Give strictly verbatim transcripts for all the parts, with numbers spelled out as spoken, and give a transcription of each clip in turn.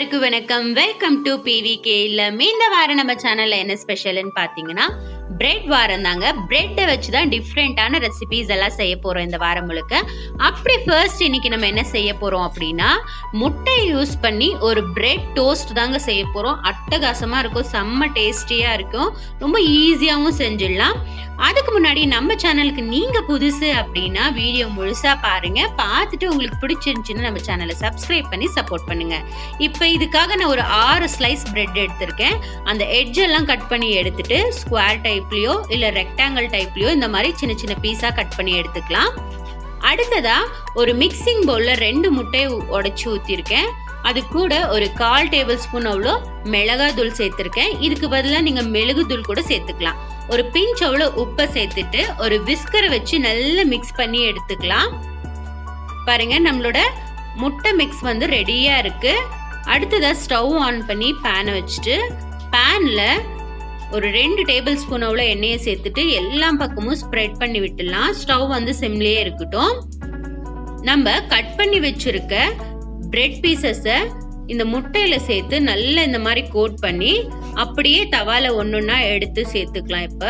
எல்லாருக்கும் வணக்கம். Welcome to P V K. இல்ல இந்த வாரம் நம்ம சேனல்ல என்ன ஸ்பெஷல்னு பாத்தீங்கன்னா பிரெட் வாரம் தாங்க. பிரெட்டை வச்சு தான் டிஃப்ரெண்டான ரெசிபிஸ் எல்லாம் செய்ய போறோம் இந்த வாரம் முழுக்க. அப்படி ஃபர்ஸ்ட் இன்னைக்கு நம்ம என்ன செய்ய போறோம் அப்படின்னா முட்டை யூஸ் பண்ணி ஒரு பிரெட் டோஸ்ட் தாங்க செய்ய போறோம். அட்டகாசமா இருக்கும், செம்ம டேஸ்டியா இருக்கும், ரொம்ப ஈஸியாவும் செஞ்சிடலாம். அதுக்கு முன்னாடி நம்ம சேனலுக்கு நீங்க புதுசு அப்படின்னா வீடியோ முழுசா பாருங்க. பார்த்துட்டு உங்களுக்கு பிடிச்சிருந்துச்சுன்னா நம்ம சேனலை சப்ஸ்கிரைப் பண்ணி சப்போர்ட் பண்ணுங்க. இப்போ இதுக்காக நான் ஒரு ஆறு ஸ்லைஸ் பிரெட் எடுத்திருக்கேன். அந்த எட்ஜ் எல்லாம் கட் பண்ணி எடுத்துட்டு ஸ்கொயர் டைப்லயோ இல்ல ரெக்டாங்கிள் டைப்லயோ இந்த மாதிரி சின்ன சின்ன பீஸா கட் பண்ணி எடுத்துக்கலாம். அடுத்ததா ஒரு மிக்சிங் பவுல்ல ரெண்டு முட்டையை உடைச்சு ஊத்திருக்கேன். அது கூட ஒரு கால் டேபிள் ஸ்பூன் அவ்வளோ மிளகாய் தூள் சேர்த்திருக்கேன். இதுக்கு பதிலாக நீங்க மெழுகு தூள் கூட சேர்த்துக்கலாம். ஒரு பிஞ்ச் அவ்வளோ உப்பை சேர்த்துட்டு ஒரு விஸ்கரை வச்சு நல்லா மிக்ஸ் பண்ணி எடுத்துக்கலாம். பாருங்க, நம்மளோட முட்டை மிக்ஸ் வந்து ரெடியா இருக்கு. அடுத்ததா ஸ்டவ் ஆன் பண்ணி பேனை வச்சுட்டு பேன்ல ஒரு ரெண்டு டேபிள் ஸ்பூன் அவ்வளோ எண்ணெயை சேர்த்துட்டு எல்லா பக்கமும் ஸ்ப்ரெட் பண்ணி விட்டுலாம். ஸ்டவ் வந்து சிம்லயே இருக்கட்டும். நம்ம கட் பண்ணி வச்சிருக்க பிரெட் பீசஸை இந்த முட்டையில சேர்த்து நல்லா இந்த மாதிரி கோட் பண்ணி அப்படியே தவால ஒன்னொன்னா எடுத்து சேர்த்துக்கலாம். இப்ப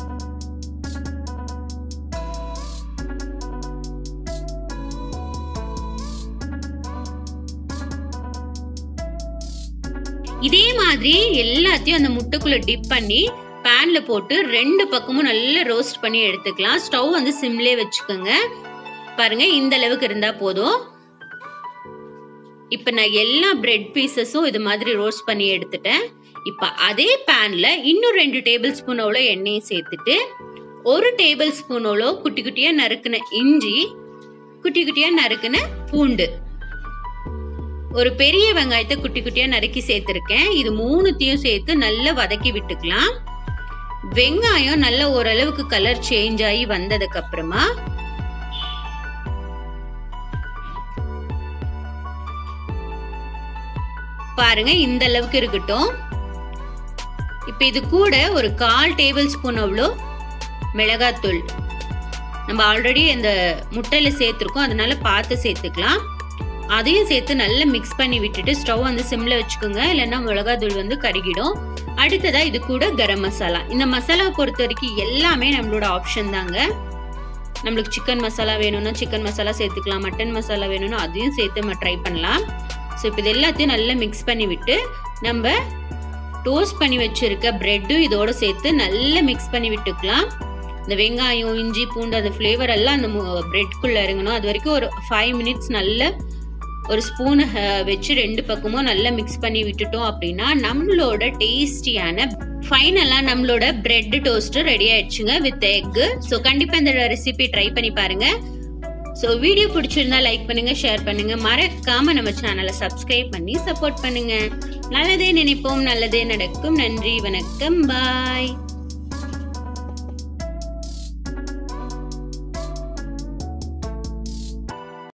இதே மாதிரி எல்லாத்தையும் அந்த முட்டைக்குள்ள டிப் பண்ணி பேன்ல போட்டு ரெண்டு பக்கமும் நல்லா ரோஸ்ட் பண்ணி எடுத்துக்கலாம். ஸ்டவ் வந்து சிம்லே வச்சுக்கோங்க. பாருங்க, இந்த அளவுக்கு இருந்தா போதும். இப்ப நான் எல்லா பிரெட் பீசஸும் இது மாதிரி ரோஸ்ட் பண்ணி எடுத்துட்டேன். இப்ப அதே பேன்ல இன்னும் ரெண்டு டேபிள் ஸ்பூன் அவ்வளோ எண்ணெயை சேர்த்துட்டு ஒரு டேபிள் ஸ்பூன் அவ்வளோ குட்டி குட்டியா நறுக்குன இஞ்சி, குட்டி குட்டியா நறுக்குன பூண்டு, ஒரு பெரிய வெங்காயத்தை குட்டி குட்டியா நறுக்கி சேர்த்திருக்கேன். இது மூணுத்தையும் சேர்த்து நல்லா வதக்கி விட்டுக்கலாம். வெங்காயம் நல்ல ஓரளவுக்கு கலர் சேஞ்ச் ஆகி வந்ததுக்கு அப்புறமா பாருங்க, இந்த அளவுக்கு இருக்கட்டும். இப்ப இது கூட ஒரு கால் டேபிள் ஸ்பூன் அவ்வளோ மிளகாத்தூள், நம்ம ஆல்ரெடி இந்த முட்டையில சேர்த்திருக்கோம், அதனால பார்த்து சேர்த்துக்கலாம். அதையும் சேர்த்து நல்லா மிக்ஸ் பண்ணி விட்டுட்டு ஸ்டவ் வந்து சிம்ல வச்சுக்கோங்க, இல்லைன்னா மிளகாத்தூள் வந்து கருகிடும். அடுத்ததா இது கூட கரம் மசாலா. இந்த மசாலாவை பொறுத்த வரைக்கும் எல்லாமே நம்மளோட ஆப்ஷன் தாங்க. நம்மளுக்கு சிக்கன் மசாலா வேணும்னா சிக்கன் மசாலா சேர்த்துக்கலாம், மட்டன் மசாலா வேணும்னா அதையும் சேர்த்து நம்ம ட்ரை பண்ணலாம். ஸோ இப்போ இது எல்லாத்தையும் நல்லா மிக்ஸ் பண்ணி விட்டு நம்ம டோஸ்ட் பண்ணி வச்சிருக்க பிரெட்டும் இதோட சேர்த்து நல்லா மிக்ஸ் பண்ணி விட்டுக்கலாம். இந்த வெங்காயம், இஞ்சி, பூண்டு அந்த ஃப்ளேவர் எல்லாம் அந்த பிரெட்குள்ள இறங்கணும். அது வரைக்கும் ஒரு ஃபைவ் மினிட்ஸ் நல்ல ஒரு ஸ்பூன் வச்சு ரெண்டு பக்கமும் நல்லா மிக்ஸ் பண்ணி விட்டுட்டோம் அப்படின்னா நம்மளோட டேஸ்டியான ஃபைனலா நம்மளோட பிரெட் டோஸ்ட் ரெடி ஆயிடுச்சுங்க வித் எக். ஸோ கண்டிப்பா இந்த ரெசிபி ட்ரை பண்ணி பாருங்க. ஸோ வீடியோ பிடிச்சிருந்தா லைக் பண்ணுங்க, ஷேர் பண்ணுங்க, மறக்காம நம்ம சேனலை சப்ஸ்கிரைப் பண்ணி சப்போர்ட் பண்ணுங்க. நல்லதே நினைப்போம், நல்லதே நடக்கும். நன்றி, வணக்கம், பாய்.